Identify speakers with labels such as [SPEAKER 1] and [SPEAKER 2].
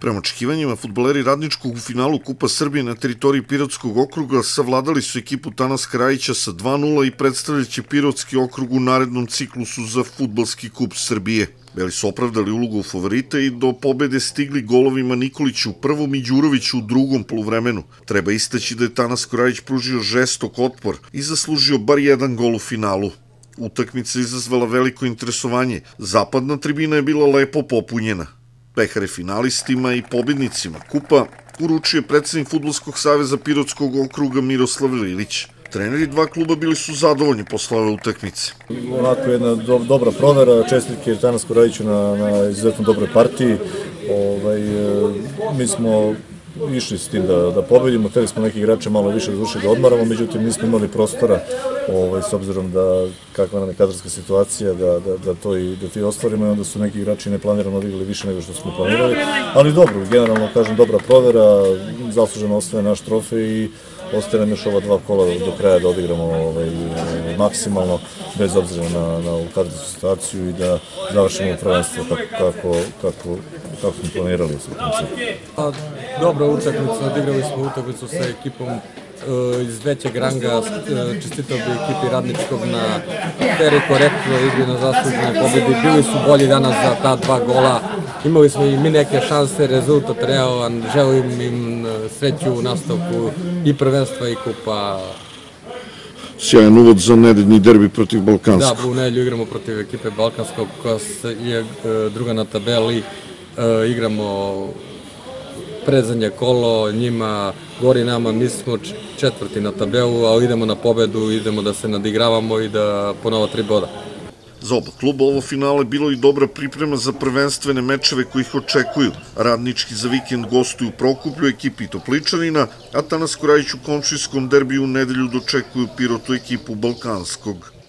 [SPEAKER 1] Prema očekivanjima, fudbaleri Radničkog u finalu Kupa Srbije na teritoriji Pirotskog okruga savladali su ekipu Tanas Krajića sa 2:0 i predstavljaće Pirotski okrug u narednom ciklusu za Fudbalski kup Srbije. Beli su opravdali ulogu favorita i do pobede stigli golovima Nikoliću u prvom i Đuroviću u drugom poluvremenu. Treba istaći da je Tanas Krajić pružio žestok otpor i zaslužio bar jedan gol u finalu. Utakmica je izazvala veliko interesovanje. Zapadna tribina je bila lepo popunjena. Pehare finalistima i pobednicima kupa uručio predsednik Fudbalskog saveza Pirotskog okruga Miroslav Lilić. Treneri dva kluba bili su zadovoljni posle ove utakmice.
[SPEAKER 2] Onako jedna dobra provera, čestitke Tanas Krajiću na izuzetno dobroj partiji. Mi smo išli s tim da pobedimo, hteli smo neki igrače malo više da odmaramo, međutim nismo imali prostora s obzirom da kakva nam je kadrovska situacija, da to i ostvarimo i onda su neki igrači neplanirano odigrali više nego što smo planirali, ali dobro, generalno kažem dobra provera, zasluženo ostaje naš trofej i ostaje nam još ova dva kola do kraja da odigramo maksimalno, bez obzira na ovu kadrovsku situaciju i da završimo prvenstvo kako smo planirali.
[SPEAKER 3] Dobra utakmica, odigrali smo utakmicu sa ekipom iz većeg ranga, čestitao bi ekipi Radničkog na fer i korektno igri, na zasluženoj pobedi. Bili su bolji danas za ta dva gola, imali smo i mi neke šanse, rezultat realan, želim im sreću u nastavku i prvenstva i kupa.
[SPEAKER 1] Sjajan uvod za nedeljni derbi protiv Balkanskog.
[SPEAKER 3] Da, u nedelju igramo protiv ekipe Balkanskog koja je druga na tabeli, igramo predzadnje kolo, njima gori nama, mi smo četvrti na tabelu, ali idemo na pobedu, idemo da se nadigravamo i da ponova 3 boda.
[SPEAKER 1] Za oba kluba ovo finale bilo i dobra priprema za prvenstvene mečeve koji ih očekuju. Radnički za vikend gostuju u Prokuplju ekipi Topličanina, a Tanas Krajić u komšijskom derbiju u nedelju dočekuju Pirotu ekipu Balkanskog.